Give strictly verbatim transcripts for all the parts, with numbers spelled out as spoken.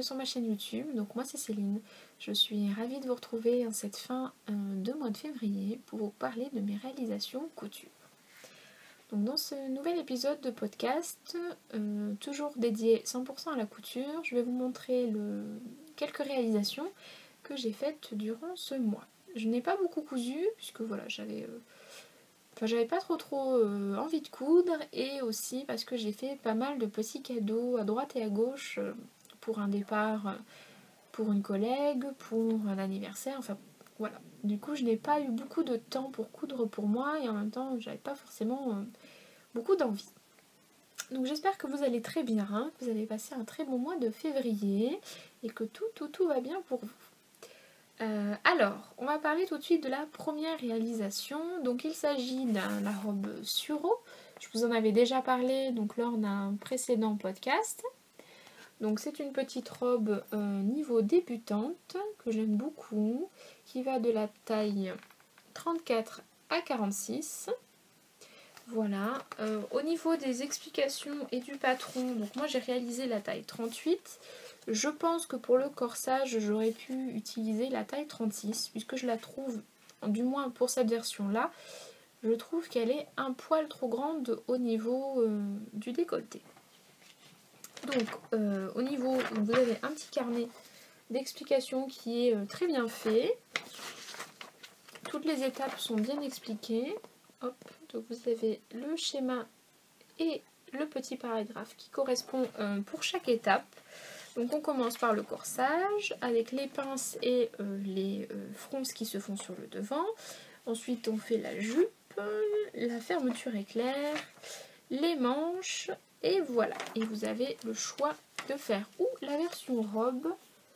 sur ma chaîne YouTube. Donc moi c'est Céline, je suis ravie de vous retrouver en cette fin euh, de mois de février pour vous parler de mes réalisations couture. Donc dans ce nouvel épisode de podcast, euh, toujours dédié cent pour cent à la couture, je vais vous montrer le... quelques réalisations que j'ai faites durant ce mois. Je n'ai pas beaucoup cousu puisque voilà j'avais... Euh... Enfin, j'avais pas trop trop euh, envie de coudre, et aussi parce que j'ai fait pas mal de petits cadeaux à droite et à gauche euh, pour un départ, euh, pour une collègue, pour un anniversaire, enfin voilà. Du coup je n'ai pas eu beaucoup de temps pour coudre pour moi, et en même temps j'avais pas forcément euh, beaucoup d'envie. Donc j'espère que vous allez très bien, hein, que vous allez passer un très bon mois de février et que tout tout tout va bien pour vous. Euh, alors, on va parler tout de suite de la première réalisation. Donc il s'agit de la robe Suro. Je vous en avais déjà parlé donc lors d'un précédent podcast. Donc c'est une petite robe euh, niveau débutante que j'aime beaucoup, qui va de la taille trente-quatre à quarante-six. Voilà. Euh, au niveau des explications et du patron, donc moi j'ai réalisé la taille trente-huit. Je pense que pour le corsage, j'aurais pu utiliser la taille trente-six, puisque je la trouve, du moins pour cette version-là, je trouve qu'elle est un poil trop grande au niveau euh, du décolleté. Donc, euh, au niveau, vous avez un petit carnet d'explications qui est euh, très bien fait. Toutes les étapes sont bien expliquées. Hop, donc vous avez le schéma et le petit paragraphe qui correspond euh, pour chaque étape. Donc on commence par le corsage avec les pinces et euh, les euh, fronces qui se font sur le devant. Ensuite on fait la jupe, la fermeture éclair, les manches, et voilà. Et vous avez le choix de faire ou la version robe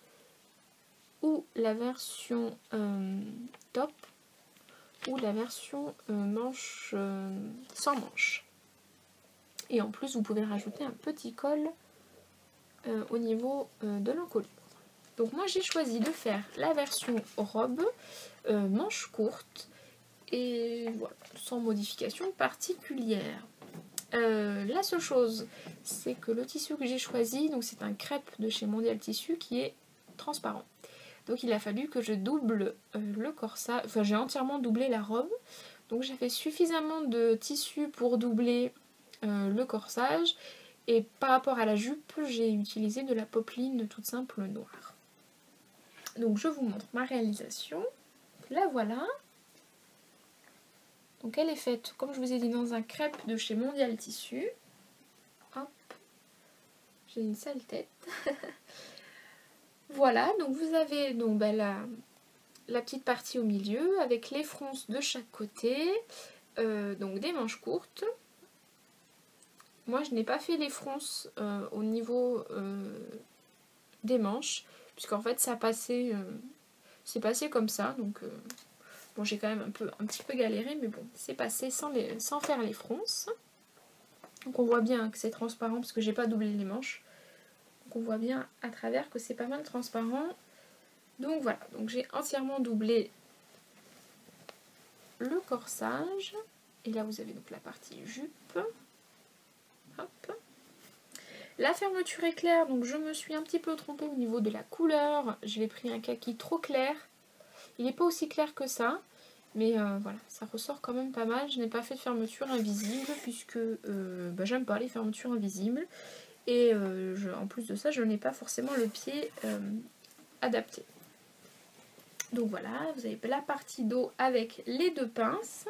ou la version euh, top ou la version euh, manche euh, sans manche. Et en plus vous pouvez rajouter un petit col Euh, au niveau euh, de l'encolure. Donc moi j'ai choisi de faire la version robe, euh, manche courte, et voilà, sans modification particulière. Euh, la seule chose, c'est que le tissu que j'ai choisi, donc c'est un crêpe de chez Mondial Tissu qui est transparent. Donc il a fallu que je double euh, le corsage, enfin j'ai entièrement doublé la robe, donc j'avais suffisamment de tissu pour doubler euh, le corsage. Et par rapport à la jupe, j'ai utilisé de la popeline toute simple noire. Donc je vous montre ma réalisation. La voilà. Donc elle est faite, comme je vous ai dit, dans un crêpe de chez Mondial Tissu. Hop. J'ai une sale tête. Voilà, donc vous avez donc, bah, la, la petite partie au milieu avec les fronces de chaque côté. Euh, donc des manches courtes. Moi, je n'ai pas fait les fronces euh, au niveau euh, des manches, puisqu'en fait, ça passait, euh, c'est passé comme ça. Donc, euh, bon, j'ai quand même un, peu, un petit peu galéré, mais bon, c'est passé sans, les, sans faire les fronces. Donc, on voit bien que c'est transparent, parce que j'ai pas doublé les manches. Donc, on voit bien à travers que c'est pas mal transparent. Donc, voilà. Donc, j'ai entièrement doublé le corsage. Et là, vous avez donc la partie jupe. Hop. La fermeture éclair, donc je me suis un petit peu trompée au niveau de la couleur. J'ai pris un kaki trop clair. Il n'est pas aussi clair que ça, mais euh, voilà, ça ressort quand même pas mal. Je n'ai pas fait de fermeture invisible puisque euh, bah, j'aime pas les fermetures invisibles. Et euh, je, en plus de ça, je n'ai pas forcément le pied euh, adapté. Donc voilà, vous avez la partie dos avec les deux pinces.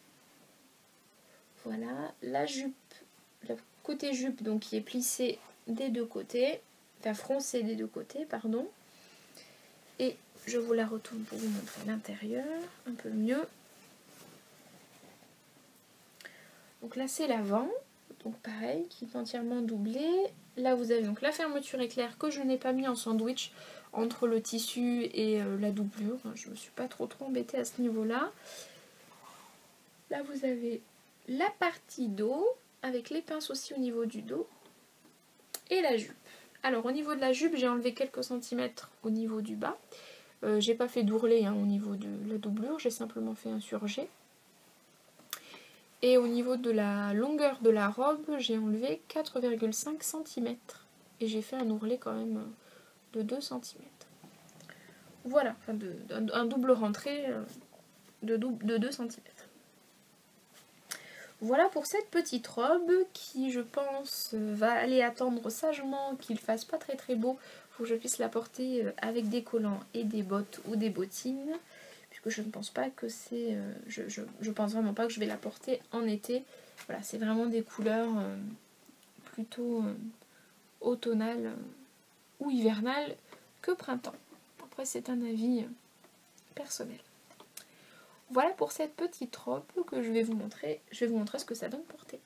Voilà, la jupe, le côté jupe donc qui est plissé des deux côtés, enfin froncé des deux côtés, pardon. Et je vous la retourne pour vous montrer l'intérieur un peu mieux. Donc là c'est l'avant, donc pareil, qui est entièrement doublé. Là vous avez donc la fermeture éclair que je n'ai pas mis en sandwich entre le tissu et euh, la doublure. Je me suis pas trop trop embêtée à ce niveau-là. Là vous avez la partie dos avec les pinces aussi au niveau du dos et la jupe. Alors au niveau de la jupe, j'ai enlevé quelques centimètres au niveau du bas. Euh, j'ai pas fait d'ourlet hein, au niveau de la doublure, j'ai simplement fait un surjet. Et au niveau de la longueur de la robe, j'ai enlevé quatre virgule cinq centimètres. Et j'ai fait un ourlet quand même de deux centimètres. Voilà, enfin de, un, un double rentré de, de deux centimètres. Voilà pour cette petite robe qui, je pense, va aller attendre sagement qu'il fasse pas très très beau pour que je puisse la porter avec des collants et des bottes ou des bottines, puisque je ne pense pas que c'est... Je, je, je pense vraiment pas que je vais la porter en été. Voilà, c'est vraiment des couleurs euh, plutôt euh, automnales euh, ou hivernales que printemps. Après, c'est un avis euh, personnel. Voilà pour cette petite robe que je vais vous montrer. Je vais vous montrer ce que ça donne porter.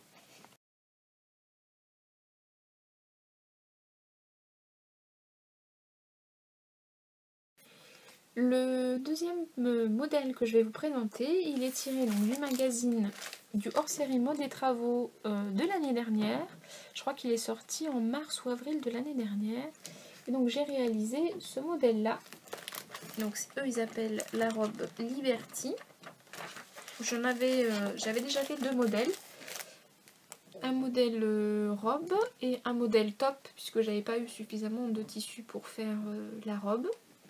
Le deuxième modèle que je vais vous présenter, il est tiré donc, du magazine du hors-série Mode et Travaux euh, de l'année dernière. Je crois qu'il est sorti en mars ou avril de l'année dernière. Et donc j'ai réalisé ce modèle-là. Donc eux ils appellent la robe Liberty. J'en avais, euh, j'avais déjà fait deux modèles. Un modèle euh, robe et un modèle top, puisque j'avais pas eu suffisamment de tissu pour faire euh, la robe.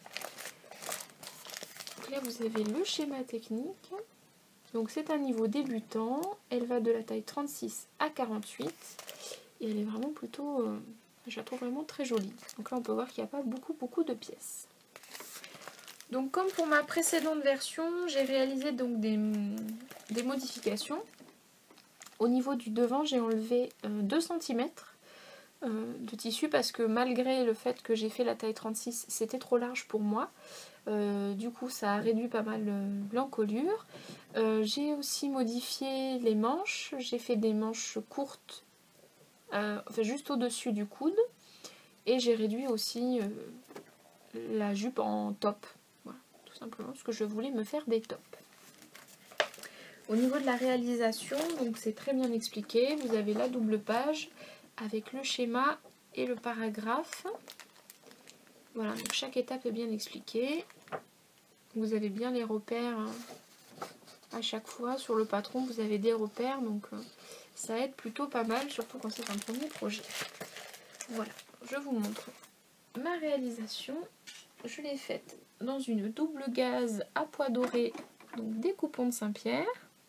Donc là vous avez le schéma technique. Donc c'est un niveau débutant. Elle va de la taille trente-six à quarante-huit. Et elle est vraiment plutôt... Euh, je la trouve vraiment très jolie. Donc là on peut voir qu'il n'y a pas beaucoup beaucoup de pièces. Donc comme pour ma précédente version, j'ai réalisé donc des, des modifications. Au niveau du devant, j'ai enlevé euh, deux centimètres euh, de tissu parce que malgré le fait que j'ai fait la taille trente-six, c'était trop large pour moi. Euh, du coup, ça a réduit pas mal euh, l'encolure. Euh, j'ai aussi modifié les manches. J'ai fait des manches courtes, euh, enfin juste au-dessus du coude. Et j'ai réduit aussi euh, la jupe en top. Voilà, tout simplement parce que je voulais me faire des tops. Au niveau de la réalisation, donc c'est très bien expliqué. Vous avez la double page avec le schéma et le paragraphe. Voilà, donc chaque étape est bien expliquée. Vous avez bien les repères à chaque fois. Sur le patron, vous avez des repères, donc ça aide plutôt pas mal, surtout quand c'est un premier projet. Voilà, je vous montre ma réalisation. Je l'ai faite dans une double gaze à pois doré, donc des coupons de Saint-Pierre.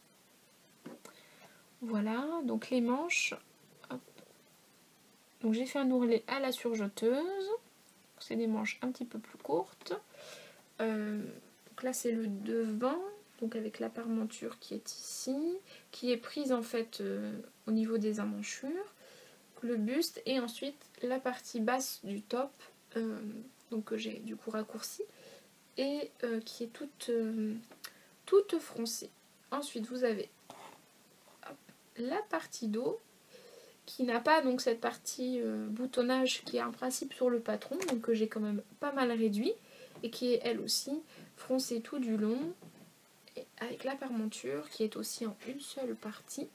Voilà, donc les manches. Hop. Donc j'ai fait un ourlet à la surjeteuse. C'est des manches un petit peu plus courtes. Euh, donc là c'est le devant, donc avec la parmenture qui est ici, qui est prise en fait euh, au niveau des emmanchures, le buste et ensuite la partie basse du top, euh, donc que j'ai du coup raccourci et euh, qui est toute, euh, toute froncée. Ensuite vous avez hop, la partie dos qui n'a pas donc cette partie euh, boutonnage qui est un principe sur le patron, donc que j'ai quand même pas mal réduit et qui est elle aussi froncée tout du long et avec la parmenture qui est aussi en une seule partie.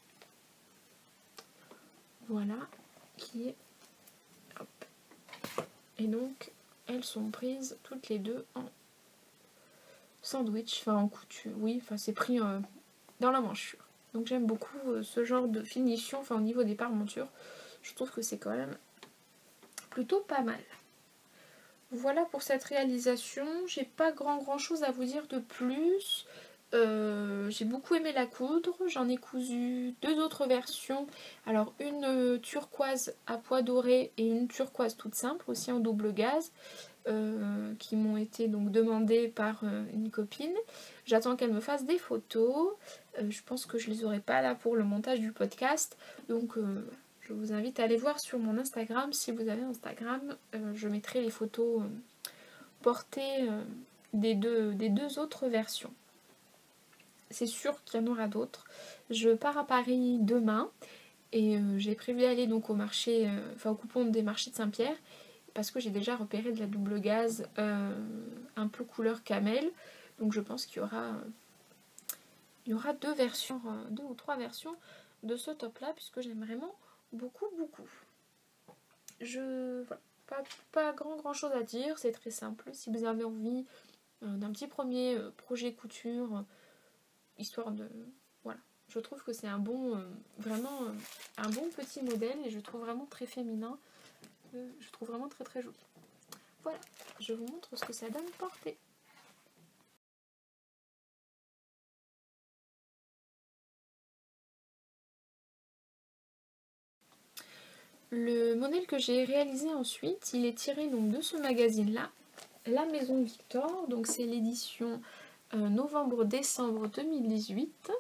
Voilà, qui est hop. Et donc elles sont prises toutes les deux en sandwich, enfin en couture, oui, enfin c'est pris euh, dans la manchure. Donc j'aime beaucoup euh, ce genre de finition, enfin au niveau des parmentures, je trouve que c'est quand même plutôt pas mal. Voilà pour cette réalisation, j'ai pas grand grand chose à vous dire de plus. Euh, j'ai beaucoup aimé la coudre, j'en ai cousu deux autres versions, alors une turquoise à pois doré et une turquoise toute simple aussi en double gaze. Euh, qui m'ont été donc demandées par euh, une copine. J'attends qu'elle me fasse des photos. Euh, je pense que je les aurai pas là pour le montage du podcast. Donc euh, je vous invite à aller voir sur mon Instagram. Si vous avez Instagram, euh, je mettrai les photos euh, portées euh, des, deux, des deux autres versions. C'est sûr qu'il y en aura d'autres. Je pars à Paris demain et euh, j'ai prévu d'aller donc au marché, euh, enfin au coupon des marchés de Saint-Pierre, parce que j'ai déjà repéré de la double gaze euh, un peu couleur camel, donc je pense qu'il y aura euh, il y aura deux versions, euh, deux ou trois versions de ce top là, puisque j'aime vraiment beaucoup beaucoup. Je voilà, pas, pas grand grand chose à dire, c'est très simple. Si vous avez envie euh, d'un petit premier euh, projet couture, euh, histoire de voilà, je trouve que c'est un bon euh, vraiment euh, un bon petit modèle et je trouve vraiment très féminin. Je trouve vraiment très très joli. Voilà, je vous montre ce que ça donne porté. Le modèle que j'ai réalisé ensuite, il est tiré donc de ce magazine-là, La Maison Victor, donc c'est l'édition euh, novembre-décembre deux mille dix-huit.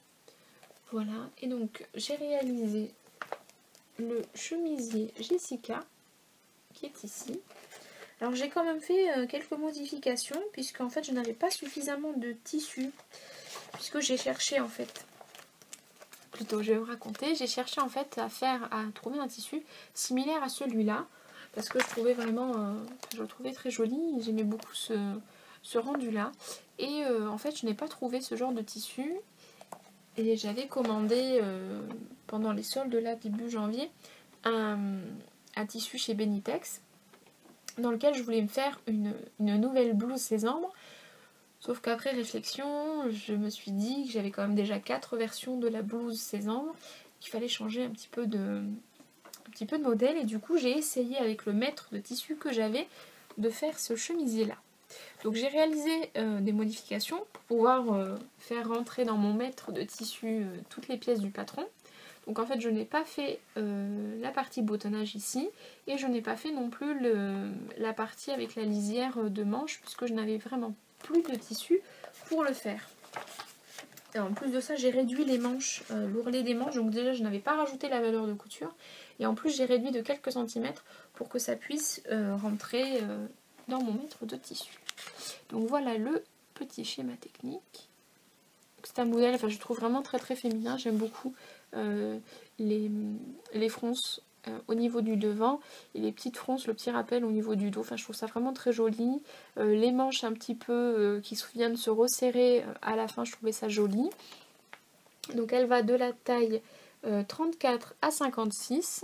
Voilà, et donc j'ai réalisé le chemisier Jessica, qui est ici. Alors j'ai quand même fait euh, quelques modifications, puisque en fait je n'avais pas suffisamment de tissu, puisque j'ai cherché en fait... Plutôt, je vais vous raconter, j'ai cherché en fait à faire, à trouver un tissu similaire à celui-là, parce que je trouvais vraiment, euh, je le trouvais très joli, j'aimais beaucoup ce, ce rendu-là, et euh, en fait je n'ai pas trouvé ce genre de tissu, et j'avais commandé euh, pendant les soldes là, début janvier, un, un tissu chez Benitex, dans lequel je voulais me faire une, une nouvelle blouse sésame. Sauf qu'après réflexion, je me suis dit que j'avais quand même déjà quatre versions de la blouse sésame, qu'il fallait changer un petit peu de, un petit peu de modèle. Et du coup, j'ai essayé avec le mètre de tissu que j'avais de faire ce chemisier-là. Donc j'ai réalisé euh, des modifications pour pouvoir euh, faire rentrer dans mon mètre de tissu euh, toutes les pièces du patron. Donc en fait, je n'ai pas fait euh, la partie boutonnage ici, et je n'ai pas fait non plus le, la partie avec la lisière de manche, puisque je n'avais vraiment plus de tissu pour le faire. Et en plus de ça, j'ai réduit les manches, euh, l'ourlet des manches, donc déjà je n'avais pas rajouté la valeur de couture, et en plus j'ai réduit de quelques centimètres pour que ça puisse euh, rentrer euh, dans mon mètre de tissu. Donc voilà le petit schéma technique. C'est un modèle, enfin je trouve vraiment très très féminin, j'aime beaucoup euh, les, les fronces euh, au niveau du devant et les petites fronces, le petit rappel au niveau du dos, enfin je trouve ça vraiment très joli. Euh, les manches un petit peu euh, qui viennent se resserrer euh, à la fin, je trouvais ça joli. Donc elle va de la taille euh, trente-quatre à cinquante-six,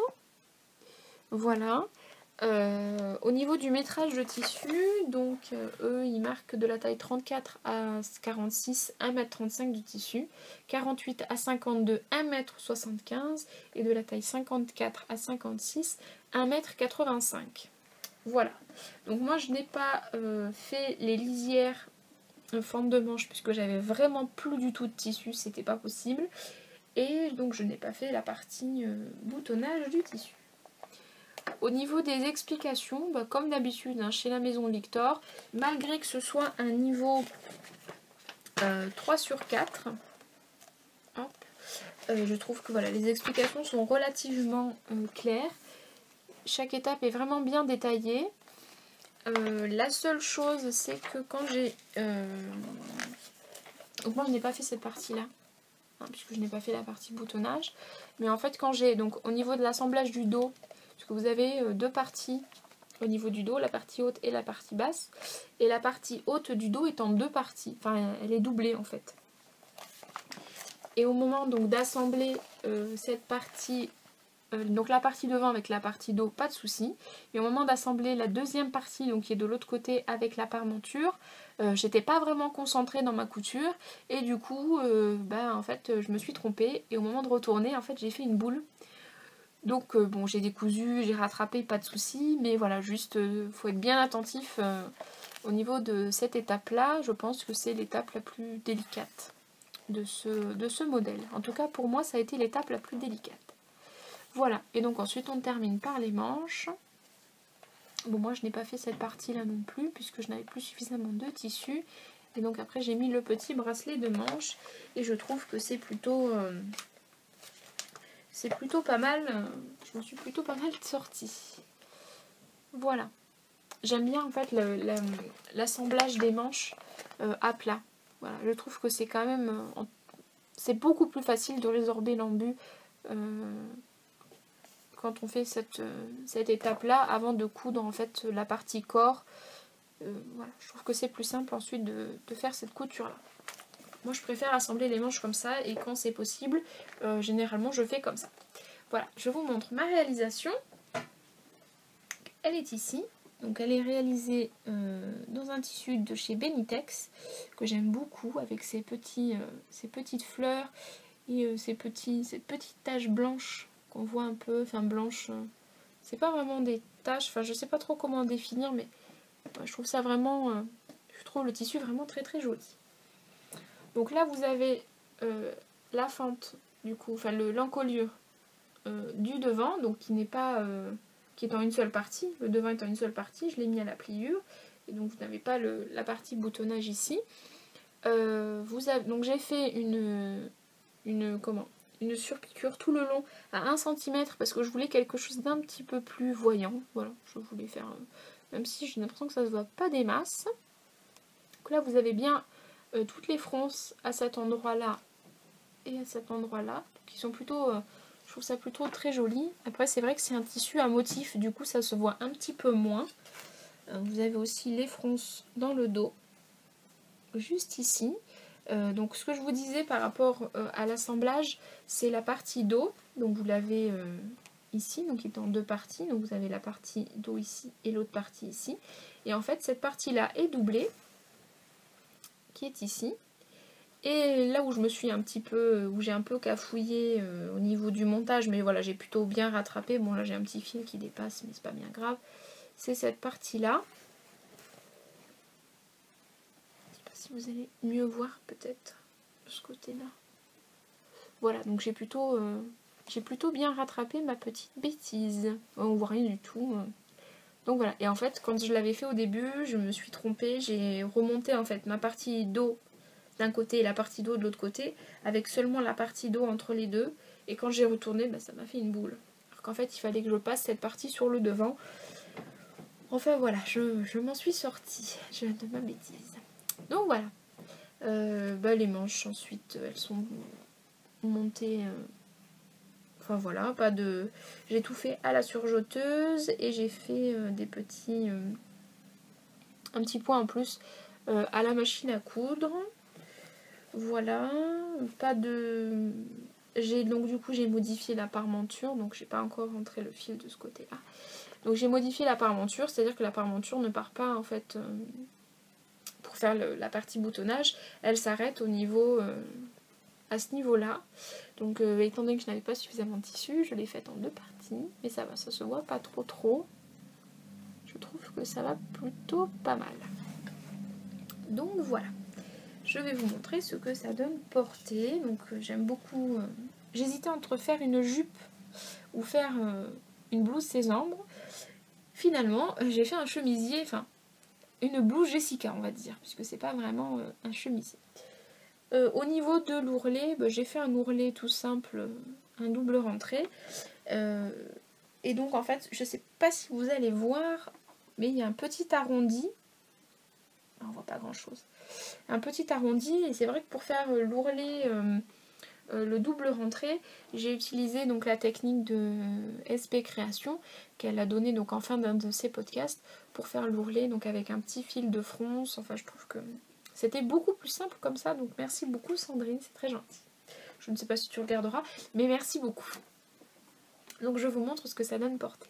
voilà. Euh, au niveau du métrage de tissu, donc euh, eux ils marquent de la taille trente-quatre à quarante-six, un mètre trente-cinq du tissu, quarante-huit à cinquante-deux, un mètre soixante-quinze, et de la taille cinquante-quatre à cinquante-six, un mètre quatre-vingt-cinq. Voilà. Donc moi je n'ai pas euh, fait les lisières en forme de manche puisque j'avais vraiment plus du tout de tissu, c'était pas possible. Et donc je n'ai pas fait la partie euh, boutonnage du tissu. Au niveau des explications, bah, comme d'habitude hein, chez la Maison Victor, malgré que ce soit un niveau euh, trois sur quatre, hop, euh, je trouve que voilà, les explications sont relativement euh, claires. Chaque étape est vraiment bien détaillée. Euh, la seule chose, c'est que quand j'ai... Euh... Donc moi, je n'ai pas fait cette partie-là, hein, puisque je n'ai pas fait la partie boutonnage. Mais en fait, quand j'ai... Donc au niveau de l'assemblage du dos, parce que vous avez euh, deux parties au niveau du dos, la partie haute et la partie basse. Et la partie haute du dos est en deux parties. Enfin, elle est doublée en fait. Et au moment donc d'assembler euh, cette partie, euh, donc la partie devant avec la partie dos, pas de souci. Mais au moment d'assembler la deuxième partie, donc qui est de l'autre côté avec la parmenture, euh, j'étais pas vraiment concentrée dans ma couture. Et du coup, euh, bah, en fait, je me suis trompée. Et au moment de retourner, en fait, j'ai fait une boule. Donc euh, bon, j'ai décousu, j'ai rattrapé, pas de souci, mais voilà, juste euh, faut être bien attentif euh, au niveau de cette étape-là. Je pense que c'est l'étape la plus délicate de ce, de ce modèle. En tout cas, pour moi, ça a été l'étape la plus délicate. Voilà, et donc ensuite on termine par les manches. Bon, moi je n'ai pas fait cette partie-là non plus, puisque je n'avais plus suffisamment de tissu. Et donc après j'ai mis le petit bracelet de manche, et je trouve que c'est plutôt... Euh, C'est plutôt pas mal, je m'en suis plutôt pas mal sortie. Voilà. J'aime bien en fait l'assemblage des manches euh, à plat. Voilà, je trouve que c'est quand même... Euh, c'est beaucoup plus facile de résorber l'embu euh, quand on fait cette, euh, cette étape-là, avant de coudre en fait la partie corps. Euh, voilà, je trouve que c'est plus simple ensuite de, de faire cette couture-là. Moi je préfère assembler les manches comme ça, et quand c'est possible, euh, généralement je fais comme ça. Voilà, je vous montre ma réalisation. Elle est ici. Donc elle est réalisée euh, dans un tissu de chez Benitex, que j'aime beaucoup, avec ces, petits, euh, ces petites fleurs et euh, ces, petits, ces petites taches blanches qu'on voit un peu, enfin blanches, euh, c'est pas vraiment des taches, enfin je sais pas trop comment définir, mais je trouve ça vraiment, euh, je trouve le tissu vraiment très très joli. Donc là vous avez euh, la fente du coup, enfin l'encolure euh, du devant, donc qui n'est pas, euh, qui est en une seule partie, le devant est en une seule partie, je l'ai mis à la pliure, et donc vous n'avez pas le, la partie boutonnage ici. Euh, vous avez, donc j'ai fait une, une, comment, une surpiqûre tout le long à un centimètre parce que je voulais quelque chose d'un petit peu plus voyant. Voilà, je voulais faire, euh, même si j'ai l'impression que ça se voit pas des masses. Donc là vous avez bien euh, toutes les fronces à cet endroit là et à cet endroit là, qui sont plutôt, euh, je trouve ça plutôt très joli. Après c'est vrai que c'est un tissu à motif, du coup ça se voit un petit peu moins. Euh, vous avez aussi les fronces dans le dos, juste ici. Euh, donc ce que je vous disais par rapport euh, à l'assemblage, c'est la partie dos, donc vous l'avez euh, ici, donc il est en deux parties, donc vous avez la partie dos ici et l'autre partie ici, et en fait cette partie là est doublée, qui est ici, et là où je me suis un petit peu, où j'ai un peu cafouillé euh, au niveau du montage, mais voilà j'ai plutôt bien rattrapé, bon là j'ai un petit fil qui dépasse mais c'est pas bien grave, c'est cette partie là. Si vous allez mieux voir peut-être de ce côté-là. Voilà, donc j'ai plutôt, euh, j'ai plutôt bien rattrapé ma petite bêtise. On voit rien du tout. Donc voilà, et en fait quand je l'avais fait au début, je me suis trompée, j'ai remonté en fait ma partie dos d'un côté et la partie dos de l'autre côté, avec seulement la partie dos entre les deux, et quand j'ai retourné, bah, ça m'a fait une boule. Alors qu'en fait il fallait que je passe cette partie sur le devant. Enfin voilà, je, je m'en suis sortie je, de ma bêtise. Donc voilà. Euh, bah, les manches ensuite elles sont montées, euh... enfin voilà, pas de, j'ai tout fait à la surjeteuse et j'ai fait euh, des petits euh... un petit point en plus euh, à la machine à coudre. Voilà, pas de, j'ai donc du coup j'ai modifié la parmenture, donc j'ai pas encore rentré le fil de ce côté là, donc j'ai modifié la parmenture, c'est à dire que la parmenture ne part pas en fait euh... pour faire le, la partie boutonnage, elle s'arrête au niveau euh, à ce niveau là, donc euh, étant donné que je n'avais pas suffisamment de tissu, je l'ai faite en deux parties, mais ça va, ça se voit pas trop trop, je trouve que ça va plutôt pas mal. Donc voilà, je vais vous montrer ce que ça donne portée. Donc euh, j'aime beaucoup, euh, j'hésitais entre faire une jupe ou faire euh, une blouse sésame. Finalement euh, j'ai fait un chemisier, enfin une blouse Jessica on va dire, puisque c'est pas vraiment euh, un chemisier. Euh, au niveau de l'ourlet, bah, j'ai fait un ourlet tout simple, un double rentré. Euh, et donc en fait, je sais pas si vous allez voir, mais il y a un petit arrondi. On voit pas grand chose. Un petit arrondi, et c'est vrai que pour faire l'ourlet, euh, euh, le double rentré, j'ai utilisé donc la technique de S P Création qu'elle a donnée donc en fin d'un de ses podcasts pour faire l'ourlet, donc avec un petit fil de fronce. Enfin, je trouve que c'était beaucoup plus simple comme ça, donc merci beaucoup Sandrine, c'est très gentil. Je ne sais pas si tu regarderas, mais merci beaucoup. Donc je vous montre ce que ça donne portée.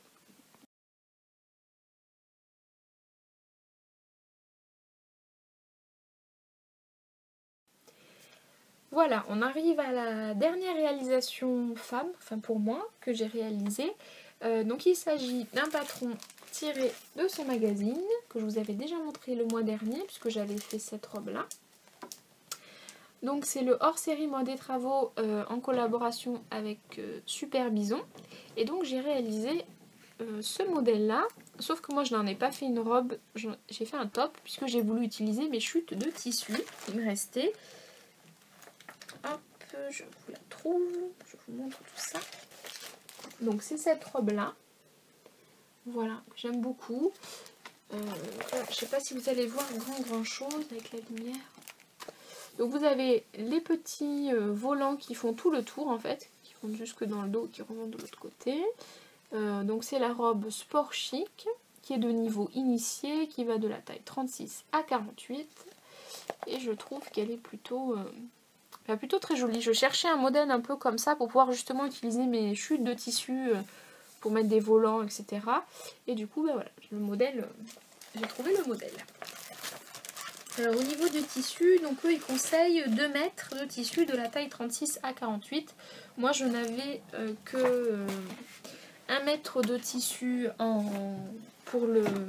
Voilà, on arrive à la dernière réalisation femme, enfin pour moi, que j'ai réalisée. Euh, donc il s'agit d'un patron tiré de ce magazine, que je vous avais déjà montré le mois dernier, puisque j'avais fait cette robe-là. Donc c'est le hors-série Moi des Travaux euh, en collaboration avec euh, Super Bison. Et donc j'ai réalisé euh, ce modèle-là, sauf que moi je n'en ai pas fait une robe, j'ai fait un top, puisque j'ai voulu utiliser mes chutes de tissu qui me restaient. Hop, je vous la trouve, je vous montre tout ça. Donc c'est cette robe-là. Voilà, j'aime beaucoup. Euh, voilà, je sais pas si vous allez voir grand grand chose avec la lumière. Donc vous avez les petits euh, volants qui font tout le tour en fait, qui vont jusque dans le dos, qui remontent de l'autre côté. Euh, donc c'est la robe sport chic, qui est de niveau initié, qui va de la taille trente-six à quarante-huit. Et je trouve qu'elle est plutôt, euh, bah, plutôt très jolie. Je cherchais un modèle un peu comme ça pour pouvoir justement utiliser mes chutes de tissu euh, pour mettre des volants, et cetera. Et du coup, bah, voilà, le modèle, euh, j'ai trouvé le modèle. Alors, au niveau du tissu, donc eux ils conseillent deux mètres de tissu de la taille trente-six à quarante-huit. Moi je n'avais euh, que euh, un mètre de tissu en, pour, le,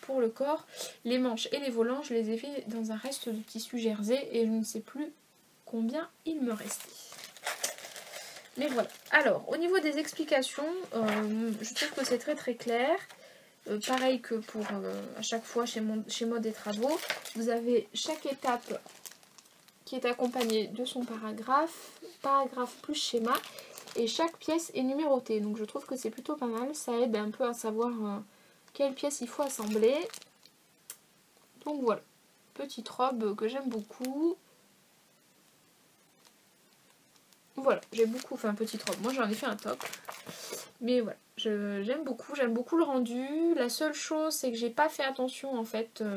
pour le corps. Les manches et les volants, je les ai fait dans un reste de tissu jersey et je ne sais plus combien il me restait. Mais voilà. Alors, au niveau des explications, euh, je trouve que c'est très très clair. Euh, pareil que pour euh, à chaque fois chez, mon, chez Mode et Travaux. Vous avez chaque étape qui est accompagnée de son paragraphe, paragraphe plus schéma. Et chaque pièce est numérotée. Donc je trouve que c'est plutôt pas mal. Ça aide un peu à savoir euh, quelle pièce il faut assembler. Donc voilà. Petite robe que j'aime beaucoup. Voilà, j'aime beaucoup, enfin petite robe, moi j'en ai fait un top, mais voilà, j'aime beaucoup, j'aime beaucoup le rendu. La seule chose c'est que j'ai pas fait attention en fait, euh,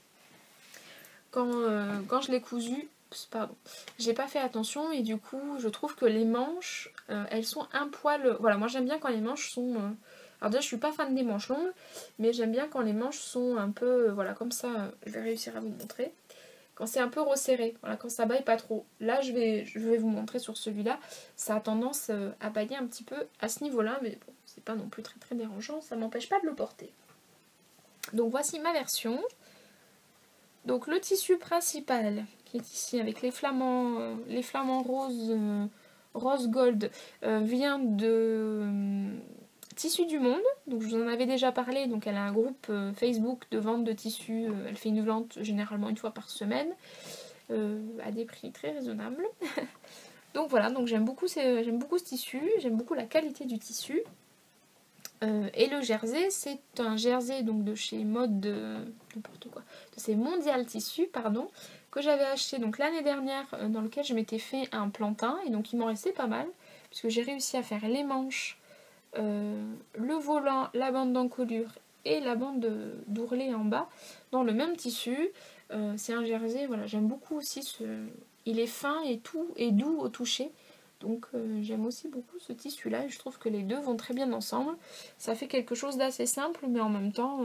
quand, euh, quand je l'ai cousu, pardon, j'ai pas fait attention et du coup je trouve que les manches, euh, elles sont un poil, voilà, moi j'aime bien quand les manches sont, euh, alors déjà je suis pas fan des manches longues, mais j'aime bien quand les manches sont un peu, euh, voilà, comme ça, euh, je vais réussir à vous montrer. Quand c'est un peu resserré, voilà, quand ça baille pas trop. Là, je vais, je vais vous montrer sur celui-là. Ça a tendance euh, à bailler un petit peu à ce niveau-là, mais bon, c'est pas non plus très très dérangeant. Ça m'empêche pas de le porter. Donc voici ma version. Donc le tissu principal, qui est ici avec les flamants, euh, les flamants roses, euh, rose gold, euh, vient de euh, Tissus du Monde. Donc je vous en avais déjà parlé. Donc elle a un groupe euh, Facebook de vente de tissus. Euh, elle fait une vente généralement une fois par semaine. Euh, à des prix très raisonnables. Donc voilà, donc j'aime beaucoup, j'aime beaucoup ce tissu, j'aime beaucoup la qualité du tissu. Euh, et le jersey, c'est un jersey donc de chez Mode de n'importe quoi, de ces Mondial Tissus, pardon, que j'avais acheté donc l'année dernière, euh, dans lequel je m'étais fait un plantain et donc il m'en restait pas mal puisque j'ai réussi à faire les manches, euh, le volant, la bande d'encolure et la bande d'ourlet en bas dans le même tissu. Euh, c'est un jersey, voilà, j'aime beaucoup aussi ce... Il est fin et tout et doux au toucher. Donc euh, j'aime aussi beaucoup ce tissu là et je trouve que les deux vont très bien ensemble. Ça fait quelque chose d'assez simple mais en même temps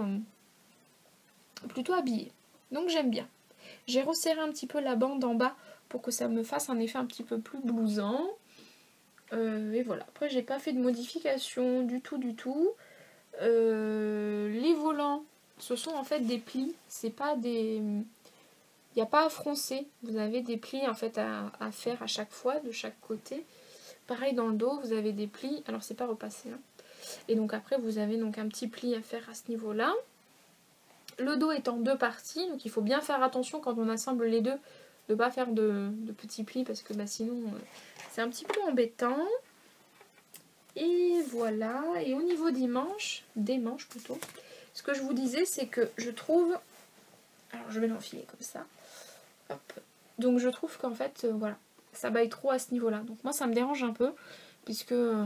euh, plutôt habillé. Donc j'aime bien. J'ai resserré un petit peu la bande en bas pour que ça me fasse un effet un petit peu plus blousant. Euh, et voilà, après j'ai pas fait de modification du tout du tout. Euh, les volants, ce sont en fait des plis, c'est pas des... Il n'y a pas à froncer, vous avez des plis en fait à, à faire à chaque fois, de chaque côté. Pareil dans le dos, vous avez des plis, alors c'est pas repassé. Hein. Et donc après vous avez donc un petit pli à faire à ce niveau-là. Le dos est en deux parties, donc il faut bien faire attention quand on assemble les deux, de ne pas faire de, de petits plis parce que bah, sinon euh, c'est un petit peu embêtant. Et voilà, et au niveau des manches, des manches plutôt, ce que je vous disais c'est que je trouve, alors je vais l'enfiler comme ça, hop. Donc je trouve qu'en fait, euh, voilà, ça baille trop à ce niveau-là. Donc moi ça me dérange un peu, puisque, euh,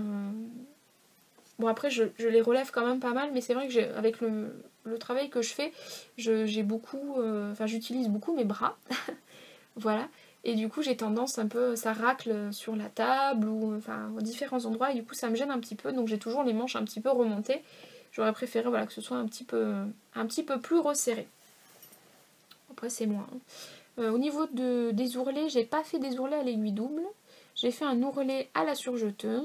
bon après je, je les relève quand même pas mal, mais c'est vrai que avec le, le travail que je fais, j'ai beaucoup, euh, enfin j'utilise beaucoup mes bras, voilà. Et du coup j'ai tendance un peu, ça racle sur la table ou enfin aux différents endroits et du coup ça me gêne un petit peu, donc j'ai toujours les manches un petit peu remontées. J'aurais préféré voilà, que ce soit un petit peu, un petit peu plus resserré. Après c'est moi. Hein. Euh, au niveau de, des ourlets, j'ai pas fait des ourlets à l'aiguille double. J'ai fait un ourlet à la surjeteuse.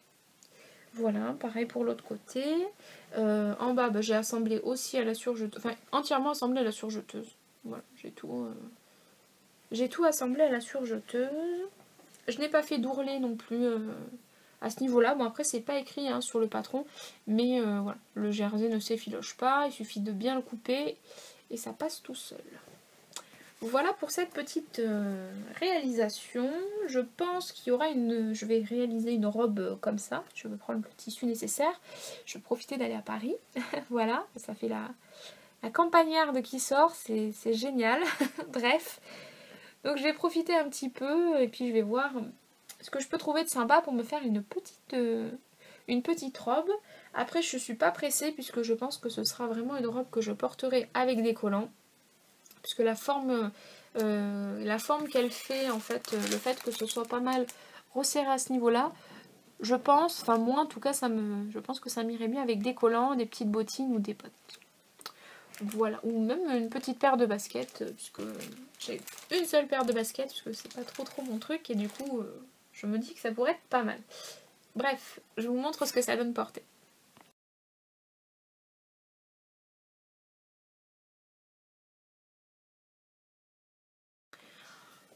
Voilà, pareil pour l'autre côté. Euh, en bas, bah, j'ai assemblé aussi à la surjeteuse. Enfin, entièrement assemblé à la surjeteuse. Voilà, j'ai tout... Euh... J'ai tout assemblé à la surjeteuse. Je n'ai pas fait d'ourlet non plus euh, à ce niveau-là. Bon, après, c'est pas écrit hein, sur le patron. Mais euh, voilà, le jersey ne s'effiloche pas. Il suffit de bien le couper. Et ça passe tout seul. Voilà pour cette petite euh, réalisation. Je pense qu'il y aura une... Je vais réaliser une robe comme ça. Je vais prendre le tissu nécessaire. Je vais profiter d'aller à Paris. Voilà, ça fait la, la campagnarde qui sort. C'est génial. Bref. Donc je vais profiter un petit peu et puis je vais voir ce que je peux trouver de sympa pour me faire une petite, euh, une petite robe. Après je ne suis pas pressée puisque je pense que ce sera vraiment une robe que je porterai avec des collants. Puisque la forme, euh, la forme qu'elle fait, en fait, euh, le fait que ce soit pas mal resserré à ce niveau-là, je pense, enfin moi en tout cas, ça me, je pense que ça m'irait bien avec des collants, des petites bottines ou des bottes. Voilà, ou même une petite paire de baskets, puisque j'ai une seule paire de baskets, puisque c'est pas trop trop mon truc, et du coup, euh, je me dis que ça pourrait être pas mal. Bref, je vous montre ce que ça donne porter.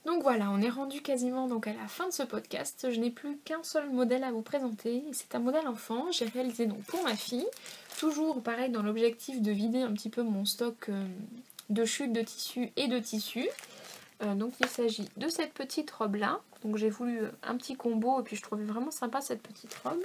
Donc voilà, on est rendu quasiment donc à la fin de ce podcast. Je n'ai plus qu'un seul modèle à vous présenter. C'est un modèle enfant. J'ai réalisé donc pour ma fille. Toujours pareil dans l'objectif de vider un petit peu mon stock euh, de chutes de tissu et de tissu. Euh, donc il s'agit de cette petite robe là. Donc j'ai voulu un petit combo et puis je trouvais vraiment sympa cette petite robe.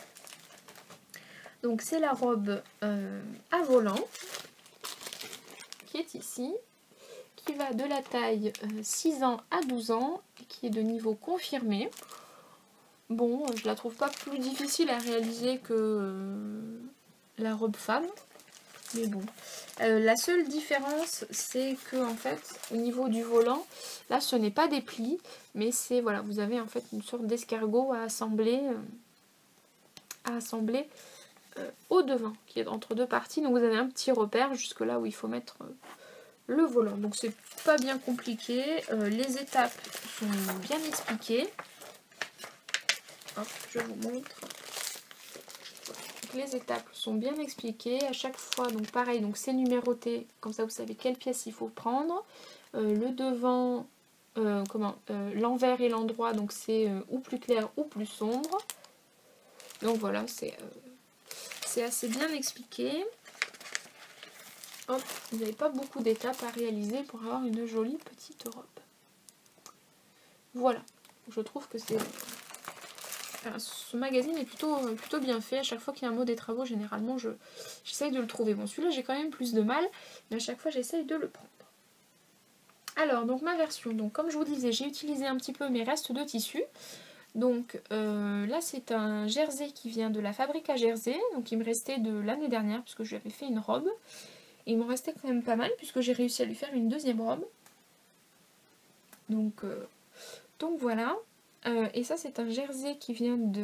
Donc c'est la robe euh, à volant qui est ici. Qui va de la taille euh, six ans à douze ans et qui est de niveau confirmé. Bon, je la trouve pas plus difficile à réaliser que euh, la robe femme, mais bon. Euh, la seule différence, c'est que en fait, au niveau du volant, là, ce n'est pas des plis, mais c'est voilà, vous avez en fait une sorte d'escargot à assembler, euh, à assembler euh, au devant, qui est entre deux parties. Donc vous avez un petit repère jusque là où il faut mettre euh, le volant. Donc c'est pas bien compliqué. Euh, les étapes sont bien expliquées. Hop, je vous montre. Donc, les étapes sont bien expliquées. À chaque fois, donc pareil, donc c'est numéroté. Comme ça, vous savez quelle pièce il faut prendre. Euh, le devant, euh, comment, euh, l'envers et l'endroit, donc c'est euh, ou plus clair ou plus sombre. Donc voilà, c'est euh, c'est assez bien expliqué. Hop, vous n'avez pas beaucoup d'étapes à réaliser pour avoir une jolie petite robe. Voilà, je trouve que c'est... Enfin, ce magazine est plutôt, plutôt bien fait. À chaque fois qu'il y a un mot des travaux, généralement, je j'essaye de le trouver. Bon, celui-là, j'ai quand même plus de mal, mais à chaque fois, j'essaye de le prendre. Alors, donc ma version. Donc, comme je vous disais, j'ai utilisé un petit peu mes restes de tissu. Donc, euh, là, c'est un jersey qui vient de la fabrique à Jersey. Donc, il me restait de l'année dernière, puisque je lui avais fait une robe. Et il m'en restait quand même pas mal, puisque j'ai réussi à lui faire une deuxième robe. Donc... Euh, Donc voilà, euh, et ça c'est un jersey qui vient de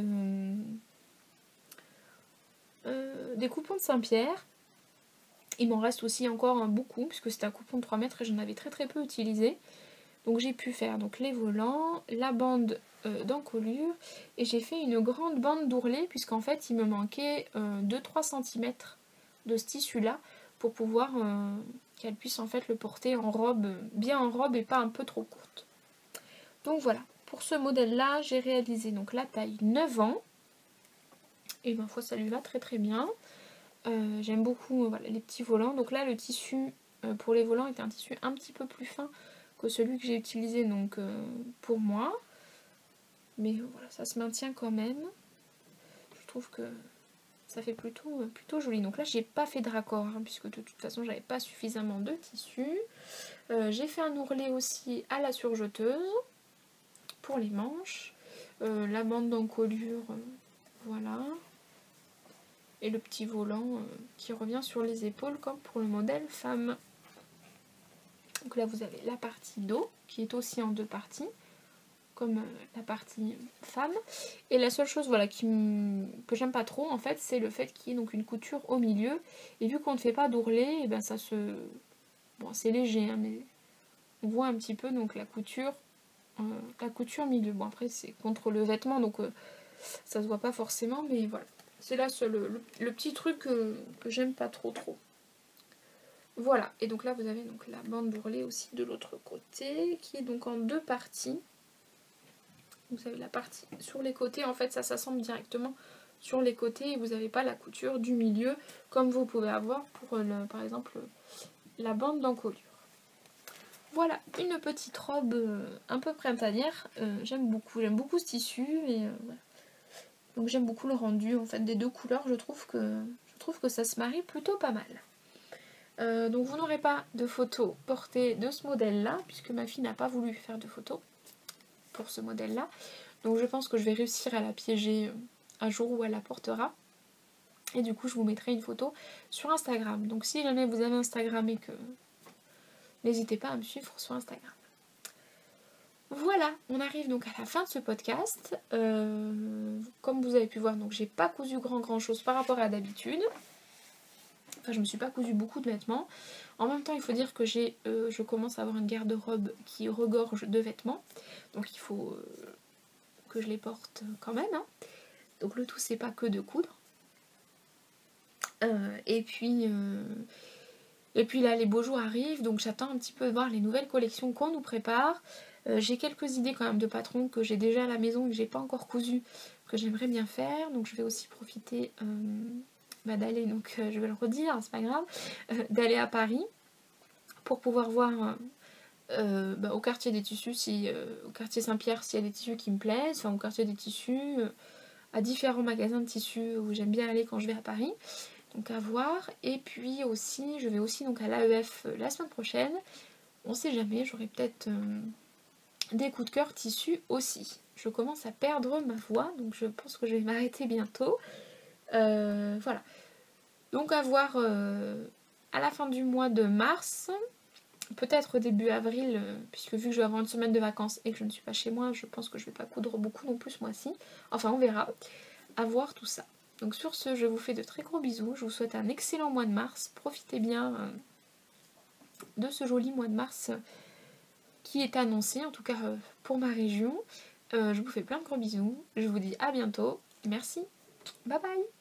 euh, des coupons de Saint-Pierre. Il m'en reste aussi encore un beaucoup, puisque c'est un coupon de trois mètres et j'en avais très très peu utilisé. Donc j'ai pu faire donc les volants, la bande euh, d'encolure, et j'ai fait une grande bande d'ourlet, puisqu'en fait il me manquait euh, deux à trois centimètres de ce tissu là, pour pouvoir euh, qu'elle puisse en fait le porter en robe, bien en robe et pas un peu trop courte. Donc voilà, pour ce modèle-là, j'ai réalisé donc la taille neuf ans. Et ma foi, ça lui va très très bien. Euh, J'aime beaucoup euh, voilà, les petits volants. Donc là, le tissu euh, pour les volants est un tissu un petit peu plus fin que celui que j'ai utilisé donc, euh, pour moi. Mais euh, voilà, ça se maintient quand même. Je trouve que ça fait plutôt, euh, plutôt joli. Donc là, j'ai pas fait de raccord, hein, puisque de toute façon, j'avais pas suffisamment de tissu. Euh, j'ai fait un ourlet aussi à la surjeteuse. Pour les manches, euh, la bande d'encolure, euh, voilà, et le petit volant euh, qui revient sur les épaules comme pour le modèle femme. Donc là vous avez la partie dos qui est aussi en deux parties, comme euh, la partie femme. Et la seule chose voilà, qui que j'aime pas trop en fait, c'est le fait qu'il y ait donc une couture au milieu. Et vu qu'on ne fait pas d'ourlet, et ben ça se... Bon c'est léger, hein, mais on voit un petit peu donc la couture. Euh, la couture milieu. Bon après c'est contre le vêtement donc euh, ça se voit pas forcément, mais voilà. C'est là le, le, le petit truc que, que j'aime pas trop trop. Voilà, et donc là vous avez donc la bande d'ourlet aussi de l'autre côté, qui est donc en deux parties. Vous avez la partie sur les côtés, en fait ça s'assemble directement sur les côtés et vous n'avez pas la couture du milieu comme vous pouvez avoir pour le, par exemple la bande d'encolure. Voilà, une petite robe euh, un peu printanière, euh, j'aime beaucoup, j'aime beaucoup ce tissu et euh, voilà. Donc j'aime beaucoup le rendu en fait des deux couleurs, je trouve que, je trouve que ça se marie plutôt pas mal. Euh, donc vous n'aurez pas de photos portées de ce modèle là, puisque ma fille n'a pas voulu faire de photos pour ce modèle là. Donc je pense que je vais réussir à la piéger un jour où elle la portera. Et du coup je vous mettrai une photo sur Instagram. Donc si jamais vous avez Instagram et que... n'hésitez pas à me suivre sur Instagram. Voilà, on arrive donc à la fin de ce podcast. Euh, comme vous avez pu voir, donc j'ai pas cousu grand grand chose par rapport à d'habitude. Enfin, je me suis pas cousu beaucoup de vêtements. En même temps, il faut dire que j'ai, euh, je commence à avoir une garde-robe qui regorge de vêtements. Donc il faut euh, que je les porte quand même. Hein. Donc le tout, c'est pas que de coudre. Euh, et puis... Euh, Et puis là, les beaux jours arrivent, donc j'attends un petit peu de voir les nouvelles collections qu'on nous prépare. Euh, j'ai quelques idées quand même de patrons que j'ai déjà à la maison et que j'ai pas encore cousu, que j'aimerais bien faire. Donc je vais aussi profiter euh, bah, d'aller, donc euh, je vais le redire, c'est pas grave, euh, d'aller à Paris pour pouvoir voir euh, bah, au quartier des tissus, si, euh, au quartier Saint-Pierre, s'il y a des tissus qui me plaisent, enfin au quartier des tissus, euh, à différents magasins de tissus où j'aime bien aller quand je vais à Paris. Donc à voir. Et puis aussi, je vais aussi donc à l'A E F la semaine prochaine. On sait jamais, j'aurai peut-être euh, des coups de cœur tissus aussi. Je commence à perdre ma voix, donc je pense que je vais m'arrêter bientôt. Euh, voilà. Donc à voir euh, à la fin du mois de mars, peut-être début avril, euh, puisque vu que je vais avoir une semaine de vacances et que je ne suis pas chez moi, je pense que je vais pas coudre beaucoup non plus ce mois-ci. Enfin, on verra. À voir tout ça. Donc sur ce, je vous fais de très gros bisous. Je vous souhaite un excellent mois de mars. Profitez bien euh, de ce joli mois de mars euh, qui est annoncé, en tout cas euh, pour ma région. Euh, je vous fais plein de gros bisous. Je vous dis à bientôt. Merci. Bye bye.